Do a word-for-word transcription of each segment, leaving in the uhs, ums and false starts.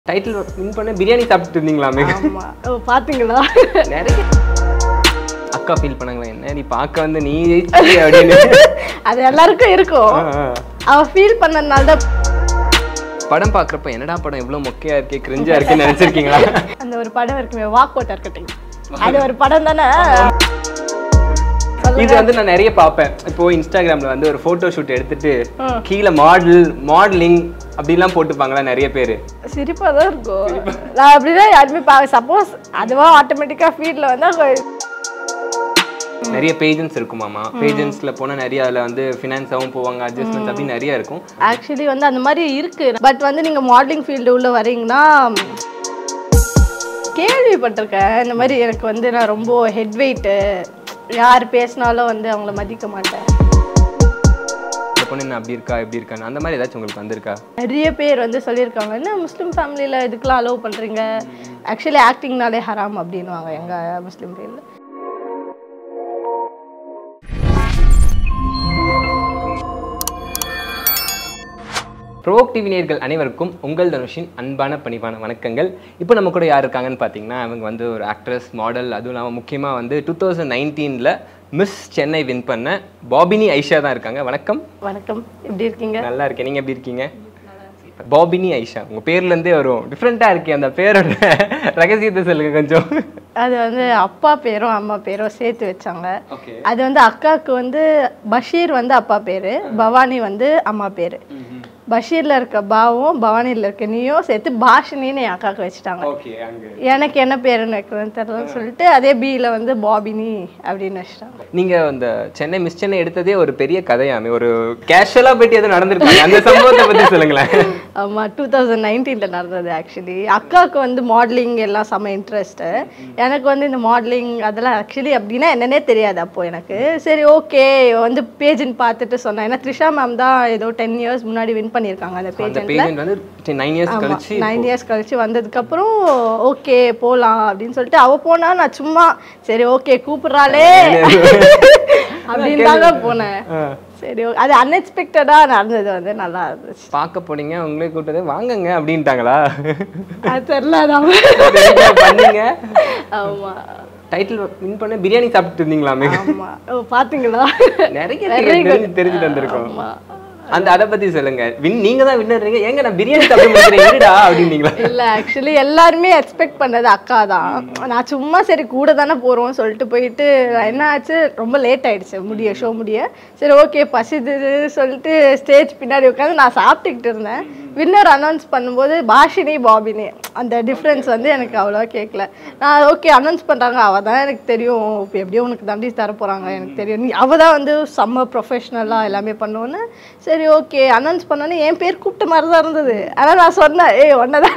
Title win பண்ண பிரியாணி சாப்பிட்டு இருந்தீங்களாமே. ஆமா ஓ பாத்தீங்களா? நிறைய அக்கா ஃபீல் பண்ணாங்களா என்ன நீ பார்க்க வந்து நீ அப்படின்னு? அது எல்லாருக்கும் இருக்கும். அவ ஃபீல் பண்ணனால தான் படம் பார்க்குறப்ப என்னடா படம் இவ்வளோ மொக்கையா இருக்கே கிரிஞ்சா இருக்குன்னு நினைச்சிருக்கீங்களா? அந்த ஒரு படம் இருக்குமே வாக் அவுட் இருக்கட்டும், அது ஒரு படம் தானே. இது வந்து நான் நிறைய பார்ப்பேன். இப்போ இன்ஸ்டாகிராம்ல வந்து ஒரு போட்டோ ஷூட் எடுத்துட்டு கீழே மாடல் மாடலிங் அப்படிலாம் போட்டுப்பாங்களா நிறைய பேர். சிரிப்பா தான் இருக்கும். நான் அப்படிதான் யாருமே பா சப்போஸ் அதுவா ஆட்டோமேட்டிக்கா ஃபீல்ட்ல வந்தா நிறைய பேஜன்ஸ் இருக்குமாமா. பேஜன்ஸ்ல போனா நிறைய அதுல வந்து ஃபினான்ஸாவும் போவாங்க, அட்ஜஸ்ட்மெண்ட்ஸ் அப்படி நிறைய இருக்கும். ஆக்சுவலி வந்து அந்த மாதிரி இருக்கு. பட் வந்து நீங்க மாடலிங் ஃபீல்டு உள்ள வரீங்கன்னா கேள்விப்பட்டிருக்கேன் இந்த மாதிரி. எனக்கு வந்து நான் ரொம்ப ஹெட் வெயிட்டு, யார் பேசினாலும் வந்து அவங்கள மதிக்க மாட்டேன். இந்த பொண்ணு என்ன அப்படி இருக்கா எப்படி இருக்கான்னு அந்த மாதிரி ஏதாச்சும் உங்களுக்கு வந்திருக்கா? நிறைய பேர் வந்து சொல்லியிருக்காங்க என்ன முஸ்லீம் ஃபேமிலியில் இதுக்கெலாம் அலோவ் பண்ணுறீங்க, ஆக்சுவலி ஆக்டிங்னாலே ஹராம் அப்படின்வாங்க எங்கள் முஸ்லீம் ஃபேமிலியில். ப்ரோவோக் டிவி நேயர்கள் அனைவருக்கும் உங்கள் தனுஷின் அன்பான பணிவான வணக்கங்கள். இப்போ நம்ம கூட யார் இருக்காங்கன்னு பார்த்தீங்கன்னா, அவங்க வந்து ஒரு ஆக்ட்ரஸ், மாடல், அதுவும் இல்லாமல் முக்கியமாக வந்து டூ தௌசண்ட் நைன்டீனில் மிஸ் சென்னை வின் பண்ண பாபினி ஐஷா தான் இருக்காங்க. வணக்கம். வணக்கம், எப்படி இருக்கீங்க? நல்லா இருக்கேன், நீங்கள் எப்படி இருக்கீங்க? பாபினி ஐஷா உங்கள் பேர்லேருந்தே வரும், டிஃப்ரெண்ட்டாக இருக்கே. அந்த பேரோட ரகசியத்தை சொல்லுங்க கொஞ்சம். அது வந்து அப்பா பேரும் அம்மா பேரும் சேர்த்து வச்சாங்க. அது வந்து அக்காவுக்கு வந்து பஷீர் வந்து அப்பா பேர், பவானி வந்து அம்மா பேர். பஷீர்ல இருக்க பாவும் பவானியில் இருக்க நீயும் சேர்த்து பாஷினின்னு என் அக்காவுக்கு வச்சுட்டாங்க. எனக்கு என்ன பேருன்னு வைக்கிறதுன்னு தெரியலன்னு சொல்லிட்டு அதே பியில் வந்து பாபினி அப்படின்னு வச்சுட்டாங்க. நீங்கள் அந்த சென்னை மிஸ் சென்னை எடுத்ததே ஒரு பெரிய கதையாமே, ஒரு கேஷுவலாக போயிட்டு எதுவும் நடந்திருக்காங்க, அந்த சம்பவத்தை பற்றி சொல்லுங்களேன். ஆமாம், டூ தௌசண்ட் நைன்டீனில் நடந்தது. ஆக்சுவலி அக்காவுக்கு வந்து மாடலிங் எல்லாம் செம்ம இன்ட்ரெஸ்ட்டு. எனக்கு வந்து இந்த மாடலிங் அதெல்லாம் ஆக்சுவலி அப்படின்னா என்னன்னே தெரியாது அப்போது எனக்கு. சரி ஓகே வந்து பேஜின்னு பார்த்துட்டு சொன்னேன். ஏன்னா த்ரிஷா மேம் தான் ஏதோ டென் இயர்ஸ் முன்னாடி வின் பண்ணியிருக்காங்க அந்த பேஜெண்ட்ல. வந்து நைன் இயர்ஸ் கழிச்சு நைன் இயர்ஸ் கழிச்சு வந்ததுக்கப்புறம் ஓகே போகலாம் அப்படின்னு சொல்லிட்டு அவள் போனா, நான் சும்மா சரி ஓகே கூப்பிட்றாளே அப்படின்னு தாங்க போனேன். சரி அது அன்எக்ஸ்பெக்டடாக நடந்தது, வந்து நல்லா இருந்துச்சு. பார்க்க போனீங்க, உங்களே கூப்பிட்டதே வாங்கங்க அப்படின்ட்டாங்களா? அது தெரியல பண்ணீங்க. ஆமா, டைட்டில் வின் பண்ண பிரியாணி சாப்பிட்டு இருந்தீங்களாமே. ஆமா ஓ பாத்தீங்களா? நிறைய தெரிஞ்சு வந்திருக்கோம். அந்த அதை பத்தி சொல்லுங்க. வின் நீங்க தான் வின்னர்றீங்க, ஏங்க நான் பிரியாணி சாப்பிடுறேன்டா அப்படின்னீங்களா? இல்ல ஆக்சுவலி எல்லாருமே எக்ஸ்பெக்ட் பண்ணது அக்கா தான். நான் சும்மா சரி கூட தானே போறோம் சொல்லிட்டு போயிட்டு என்ன ஆச்சு, ரொம்ப லேட் ஆயிடுச்சு முடிய ஷோ முடிய. சரி ஓகே பசிது சொல்லிட்டு ஸ்டேஜ் பின்னாடி உட்காந்து நான் சாப்பிட்டுக்கிட்டு இருந்தேன். வின்னர் அனௌன்ஸ் பண்ணும்போது பாஷினி பாபினி அந்த டிஃப்ரென்ஸ் வந்து எனக்கு அவ்வளோவா கேட்கல. நான் ஓகே அனௌன்ஸ் பண்ணுறாங்க, அவள் தான் எனக்கு தெரியும், இப்போ எப்படியோ உனக்கு தண்டி தர போகிறாங்க எனக்கு தெரியும், நீ அவள் தான் வந்து செம்ம ப்ரொஃபஷ்னலாக எல்லாமே பண்ணுவோன்னு. சரி ஓகே அனௌன்ஸ் பண்ணோன்னே என் பேர் கூப்பிட்ட மாதிரி தான் இருந்தது. ஆனால் நான் சொன்னேன் ஏய் ஒன்னதான்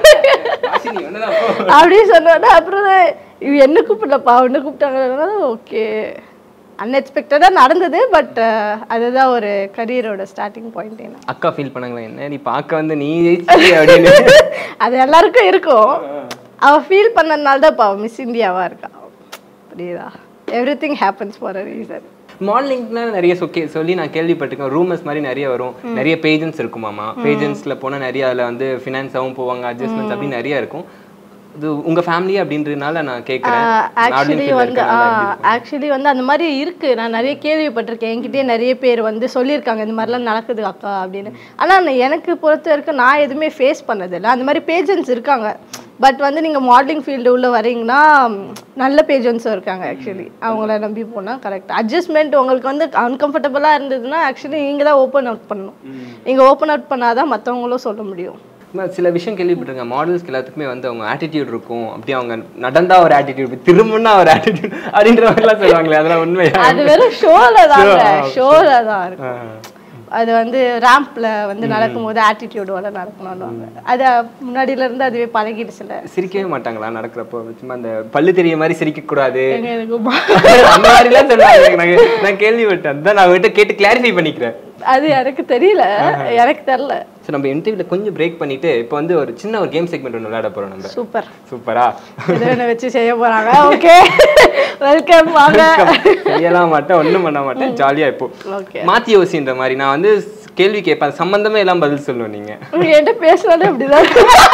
அப்படின்னு சொன்னோன்னே அப்புறம் இவ என்ன கூப்பிடலப்பா ஒன்று கூப்பிட்டாங்க. ஓகே அன்எக்ஸ்பெக்டடாக நடந்தது. பட் அதுதான் ஒரு கரியரோட ஸ்டார்டிங் பாயிண்ட். என்ன அக்கா ஃபீல் பண்ணாங்களா என்ன நீ பார்க்க வந்து நீ அப்படின்னு? அது எல்லாருக்கும் இருக்கும். அவள் ஃபீல் பண்ணதுனால தான் இப்போ அவள் மிஸ் இந்தியாவாக இருக்கா. புரியுதா? Everything happens for a reason. மாடலிங்னா நிறைய சொக்கே சொல்லி நான் கேள்விப்பட்டிருக்கேன், ரூமர்ஸ் மாதிரி நிறைய வரும். நிறைய பேஜன்ஸ் இருக்குமாமா. பேஜன்ஸ்ல போனால் நிறைய அதில் வந்து ஃபினான்ஸாகவும் போவாங்க, அட்ஜஸ்ட்மெண்ட்ஸ் அப்படி நிறைய இருக்கும். இது உங்க ஃபேமிலி அப்படின்றதுனால நான் கேட்குறேன். ஆக்சுவலி வந்து ஆக்சுவலி வந்து அந்த மாதிரி இருக்கு. நான் நிறைய கேள்விப்பட்டிருக்கேன், என்கிட்டயே நிறைய பேர் வந்து சொல்லியிருக்காங்க இந்த மாதிரிலாம் நடக்குது அக்கா அப்படின்னு. ஆனால் எனக்கு பொறுத்த வரைக்கும் நான் எதுவுமே ஃபேஸ் பண்ணதில்லை. அந்த மாதிரி பேஜன்ஸ் இருக்காங்க. பட் வந்து நீங்கள் மாடலிங் ஃபீல்டு உள்ள வரீங்கன்னா நல்ல பேஜன்ஸும் இருக்காங்க. ஆக்சுவலி அவங்கள நம்பி போனால் கரெக்ட். அட்ஜஸ்ட்மெண்ட் உங்களுக்கு வந்து அன்கம்ஃபர்டபுளாக இருந்ததுன்னா ஆக்சுவலி நீங்கள் தான் ஓப்பன் அவுட் பண்ணணும். நீங்கள் ஓப்பன் அவுட் பண்ணாதான் மற்றவங்களும் சொல்ல முடியும். சில விஷயம் கேள்விப்பட்டிருங்க, மாடல்ஸ்க்கு எல்லாத்துக்குமே வந்து அவங்க ஆட்டிடியூட் இருக்கும். அப்படி அவங்க நடந்தா ஒரு ஆட்டிடியூட், திரும்பினா ஒரு ஆட்டிடியூட் அப்படின்ற மாதிரிலாம் சொல்லுவாங்களே, அதெல்லாம் உண்மையா? அது வெறும் ஷோல தான், ஷோல தான் இருக்கும். அது வந்து ரேம்ப்ல வந்து நடக்கும்போது ஆட்டிடியூடோட நடக்கணும்னு அது முன்னாடியில இருந்து அதுவே பழகிடுச்சுல. சிரிக்கவே மாட்டாங்களா நடக்கிறப்போ? சும்மா அந்த பல்லு தெரிய மாதிரி சிரிக்க கூடாது அந்த மாதிரிலாம் சொல்லுவாங்க. நான் கேள்விப்பட்டேன், அதான் நான் அவங்ககிட்ட கேட்டு கிளாரிஃபை பண்ணிக்கிறேன். அது எனக்கு தெரியல, எனக்கு தெரியல. சரி நம்ம இன்டர்வியூல கொஞ்சம் பிரேக் பண்ணிட்டு இப்போ வந்து ஒரு சின்ன ஒரு கேம் செக்மெண்ட் ஒன்று விளையாட போறோம் நம்ம. சூப்பர் சூப்பரா இதை வச்சு செய்ய போறாங்க. Okay welcome. வாங்க. செய்யலாம் மாட்டேன், ஒன்றும் பண்ண மாட்டேன், ஜாலியா இப்போ மாத்தி யோசின்ற மாதிரி நான் வந்து கேள்வி கேட்பேன் சம்பந்தமே எல்லாம் பதில் சொல்லுவோம் நீங்க என்கிட்ட பேசினாலே அப்படிதான்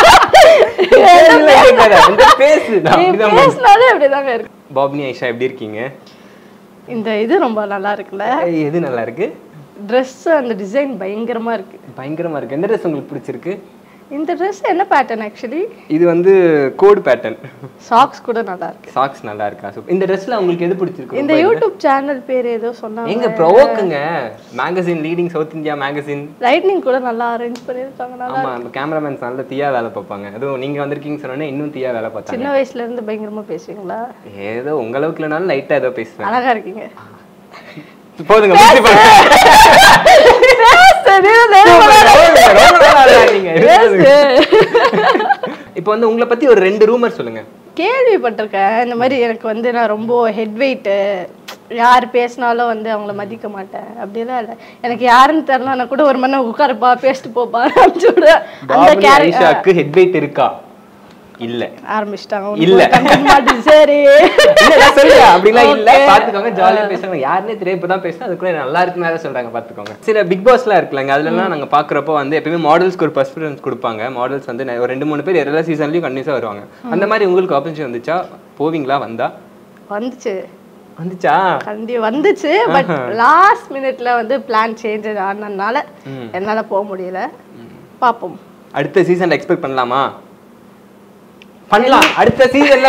பேசு பேசினாலே அப்படிதாங்க இருக்கு. பாபினி ஐஷா எப்படி இருக்கீங்க? இந்த இது ரொம்ப நல்லா இருக்குல்ல? எது நல்லா இருக்கு? ட்ரெஸ் அந்த டிசைன் பயங்கரமா இருக்கு. பயங்கரமா இருக்கு. எந்த ட்ரெஸ் உங்களுக்கு பிடிச்சிருக்கு? இந்த ட்ரெஸ் என்ன பேட்டர்ன் ஆக்சுவலி? இது வந்து கோட் பேட்டர்ன். சாக்ஸ் கூட நல்லா இருக்கு. சாக்ஸ் நல்லா இருக்கா? சூப்பர். இந்த ட்ரெஸ்ல உங்களுக்கு எது பிடிச்சிருக்கு? இந்த யூடியூப் சேனல் பேர் ஏதோ சொன்னாங்க. எங்க ப்ரோவோக்குங்க magazine leading south India magazine. Lightning கூட நல்லா அரேஞ்ச் பண்ணிருக்காங்க. நல்லா. ஆமா அந்த கேமராமேன்ஸ் நல்ல தீயா வேலை பார்ப்பாங்க. அதுவும் நீங்க வந்திருக்கீங்க சொன்னோனே இன்னும் தீயா வேலை பார்த்தாங்க. சின்ன வயசுல இருந்து பயங்கரமா பேசுவீங்களா? ஏதோ உங்க அளவுக்கு இல்லனாலும் லைட்டா ஏதோ பேசுவேன். அழகா இருக்கீங்க. போதுங்க முடிச்சு பாருங்க. இப்போ வந்து உங்களை பத்தி ஒரு ரெண்டு ரூமர் சொல்லுங்க. கேள்விப்பட்டிருக்கேன் இந்த மாதிரி எனக்கு வந்து நான் ரொம்ப ஹெட் வெயிட், யார் பேசினாலும் வந்து அவங்கள மதிக்க மாட்டேன் அப்படிலாம் இல்லை. எனக்கு யாருன்னு தெரியலன்னா கூட ஒரு மணி நேரம் உட்காருப்பா பேசிட்டு போப்பா அந்த கேரக்டருக்கு ஹெட் வெயிட் இருக்கா? இல்ல ஆரம்பிச்சிட்டாங்க. இல்ல சரி சொல்லுங்க அப்படிலாம் இல்ல பாத்துக்கோங்க. ஜாலியா பேசுறாங்க. யாருன்னே தெரியும் இப்பதான் பேசுனா அதுக்குள்ள நல்லா இருக்குன்னு சொல்றாங்க பாத்துக்கோங்க. சில பிக் பாஸ் எல்லாம் இருக்குல்லங்க அதுல எல்லாம் நாங்க பாக்குறப்போ வந்து எப்பயுமே மாடல்ஸ்க்கு ஒரு ப்ரெஃபரன்ஸ் கொடுப்பாங்க. மாடல்ஸ் வந்து ஒரு ரெண்டு மூணு பேர் எல்லா சீசன்லயும் கண்டினியூஸா வருவாங்க. அந்த மாதிரி உங்களுக்கு ஆப்பர்ச்சுனிட்டி வந்துச்சா? போவீங்களா? வந்தா வந்துச்சு வந்துச்சா? கண்டி வந்துச்சு. பட் லாஸ்ட் மினிட்ல வந்து பிளான் சேஞ்ச் ஆனதுனால என்னால போக முடியல. பாப்போம் அடுத்த சீசன்ல எக்ஸ்பெக்ட் பண்ணலாமா? பண்ணலாம். அடுத்த சீசன்ல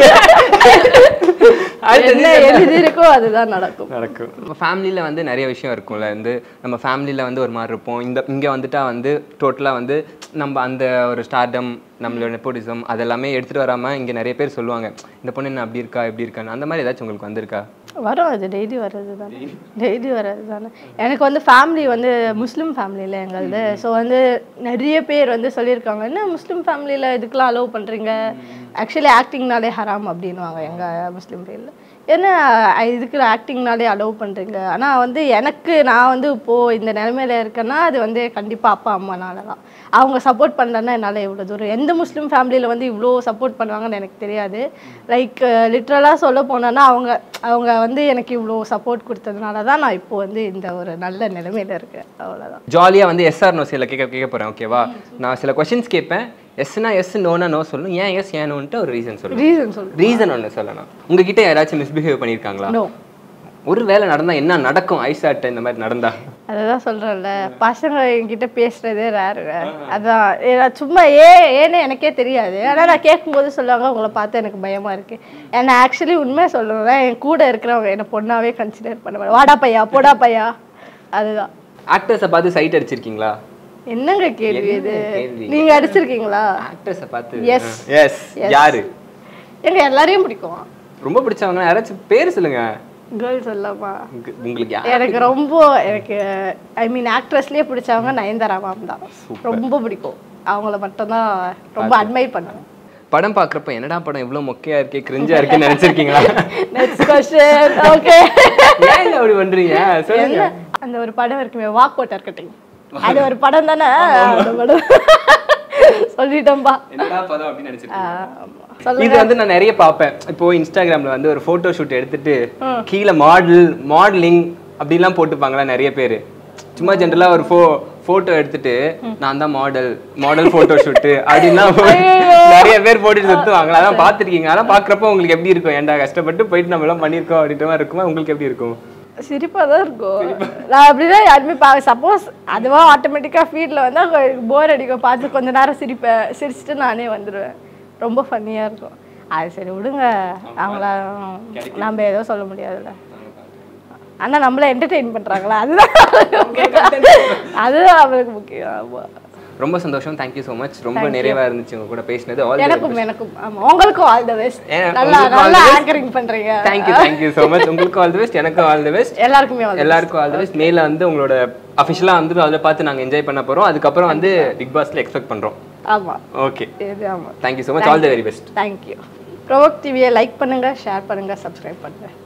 என்ன எழுதி இருக்கோ அதுதான் நடக்கும் நடக்கும். நம்ம ஃபேமிலியில் வந்து நிறைய விஷயம் இருக்கும்ல. வந்து நம்ம ஃபேமிலியில் வந்து ஒரு மாதிரி இருப்போம். இந்த இங்கே வந்துட்டா வந்து டோட்டலாக வந்து நம்ம அந்த ஒரு ஸ்டார்டம் நம்மளோட நெப்போட்டிசம் அதெல்லாமே எடுத்துகிட்டு வராமல் இங்கே நிறைய பேர் சொல்லுவாங்க இந்த பொண்ணு என்ன அப்படி இருக்கா எப்படி இருக்கான்னு. அந்த மாதிரி ஏதாச்சும் உங்களுக்கு வந்திருக்கா? வரும். அது டெய்லி வர்றது தானே. டெய்லி வர்றது தானே. எனக்கு வந்து ஃபேமிலி வந்து முஸ்லீம் ஃபேமிலியில் எங்களது. ஸோ வந்து நிறைய பேர் வந்து சொல்லியிருக்காங்க என்ன முஸ்லீம் ஃபேமிலியில் இதுக்கெலாம் அலோவ் பண்ணுறீங்க, ஆக்சுவலி ஆக்டிங்னாலே ஹராம் அப்படின்வாங்க எங்கள் முஸ்லீம் பேரில். ஏன்னா இதுக்கு ஆக்டிங்னாலே அலோவ் பண்ணுறீங்க. ஆனால் வந்து எனக்கு நான் வந்து இப்போது இந்த நிலைமையில இருக்கேன்னா அது வந்து கண்டிப்பாக அப்பா அம்மானால தான். அவங்க சப்போர்ட் பண்ணலன்னா என்னால் எவ்வளோ தூரம் எந்த முஸ்லீம் ஃபேமிலியில் வந்து இவ்வளோ சப்போர்ட் பண்ணுவாங்கன்னு எனக்கு தெரியாது. லைக் லிட்ரலாக சொல்ல போனோன்னா அவங்க அவங்க வந்து எனக்கு இவ்வளோ சப்போர்ட் கொடுத்ததுனால தான் நான் இப்போ வந்து இந்த ஒரு நல்ல நிலைமையில இருக்கேன். அவ்வளோதான். ஜாலியாக வந்து எஸ்ஆர் நோ சில கேட்க கேட்க போகிறேன். ஓகேவா? நான் சில கொஸ்டின்ஸ் கேட்பேன். எஸ்னா எஸ், நோனா நோ சொல்லணும். ஏன் எஸ் ஏன் நோன்ட்டு ஒரு ரீசன் சொல்லணும். ரீசன் சொல்லணும். ரீசன் ஒன்று சொல்லணும். உங்ககிட்ட யாராச்சும் மிஸ்பிஹேவ் பண்ணியிருக்காங்களா? நோ. ஒரு வேலை நடந்தா என்ன நடக்கும்? ஐசாட்ட இந்த மாதிரி நடந்தா? அதுதான் சொல்றேன்ல, பசங்க என்கிட்ட பேசுறதே ரேரு. அதான் சும்மா ஏ ஏன்னு எனக்கே தெரியாது. ஆனால் நான் கேட்கும்போது சொல்லுவாங்க உங்களை பார்த்து எனக்கு பயமா இருக்கு. ஏன்னா ஆக்சுவலி உண்மையை சொல்லுவேன், என் கூட இருக்கிறவங்க என்னை பொண்ணாவே கன்சிடர் பண்ணுவாங்க. வாடா பையா போடா பையா. அதுதான். ஆக்டர்ஸை பார்த்து சைட் அடிச்சிருக்கீங்களா? என்னங்க கேள்வி இது? நீங்க அடிச்சிருக்கீங்களா? ஆக்டர்ஸை பார்த்து? Yes yes. யாரு? எங்க எல்லாரையும் பிடிக்கும். ரொம்ப பிடிச்சவங்க யாராச்சும் பேர் சொல்லுங்க. கேர்ள்ஸ் எல்லாமா? உங்களுக்கு எனக்கு ரொம்ப எனக்கு ஐ மீன் ஆக்ட்ரஸ்லயே பிடிச்சவங்க நயன்தாரா மேம் தான். ரொம்ப பிடிக்கும். அவங்கள மட்டும்தான் ரொம்ப அட்மைர் பண்ணுவேன். படம் பார்க்குறப்ப என்னடா படம் இவ்வளோ மொக்கையா இருக்கே கிரிஞ்சா இருக்குன்னு நினைச்சிருக்கீங்களா? Next question. ஓகே. ஏன் அப்படி பண்றீங்க சொல்லுங்க. அந்த ஒரு படம் இருக்குமே வாக் வாட்டர் கட்டிங், அது ஒரு படம் தானே? அந்த படம் சொல்லிட்டோம்பா. என்னடா படம் அப்படி நினைச்சிருக்கீங்க? இது வந்து நான் நிறைய பார்ப்பேன். இப்போ இன்ஸ்டாகிராம்ல வந்து ஒரு போட்டோ ஷூட் எடுத்துட்டு கீழே மாடல் மாடலிங் அப்படிலாம் போட்டுப்பாங்களா நிறைய பேர். சும்மா ஜென்ரலா ஒரு ஃபோ போட்டோ எடுத்துட்டு நான் தான் மாடல் மாடல் போட்டோ ஷூட் அப்படின்னா நிறைய பேர் போட்டு சுத்துவாங்களா? அதான் பார்த்துருக்கீங்க. அதெல்லாம் பார்க்குறப்போ உங்களுக்கு எப்படி இருக்கும்? ஏன்டா கஷ்டப்பட்டு போயிட்டு நம்ம எல்லாம் பண்ணியிருக்கோம் அப்படின்ற மாதிரி இருக்குமா? உங்களுக்கு எப்படி இருக்கும்? சிரிப்பாக தான் இருக்கும். நான் அப்படிதான் யாருமே பா சப்போஸ் அதுவாக ஆட்டோமேட்டிக்காக ஃபீல்டில் வந்தால் போர் அடிக்கும். பார்த்து கொஞ்ச நேரம் சிரிப்பேன். சிரிச்சுட்டு நானே வந்துடுவேன். ரொம்ப ஃபன்னியாக இருக்கும். அது சரி விடுங்க, அவங்கள நம்ம ஏதோ சொல்ல முடியாதுல்ல. ஆனால் நம்மள என்டர்டெயின் பண்ணுறாங்களா அதுதான் அதுதான் அவங்களுக்கு முக்கியம். ரொம்ப சந்தோஷம். Thank you so much. ரொம்ப நிறைவா இருந்துச்சு உங்க கூட பேசினது. எனக்கும் எனக்கும் ஆமா உங்களுக்கும் ஆல் தி பெஸ்ட். நல்லா நல்லா ஆங்கரிங் பண்றீங்க. Thank you thank you so much. உங்களுக்கும் ஆல் தி பெஸ்ட், எனக்கும் ஆல் தி பெஸ்ட். எல்லாருக்குமே ஆல் எல்லாருக்கும் ஆல் தி பெஸ்ட். மேல வந்து உங்களோட அபிஷியலா வந்து அத பார்த்து நாங்க என்ஜாய் பண்ண போறோம். அதுக்கு அப்புறம் வந்து பிக் பாஸ்ல எக்ஸ்பெக்ட் பண்றோம். ஆமா ஓகே. இது ஆமா. Thank you so much. All the very best. Thank you. Provoke டிவியை லைக் பண்ணுங்க, ஷேர் பண்ணுங்க, சப்ஸ்கிரைப் பண்ணுங்க.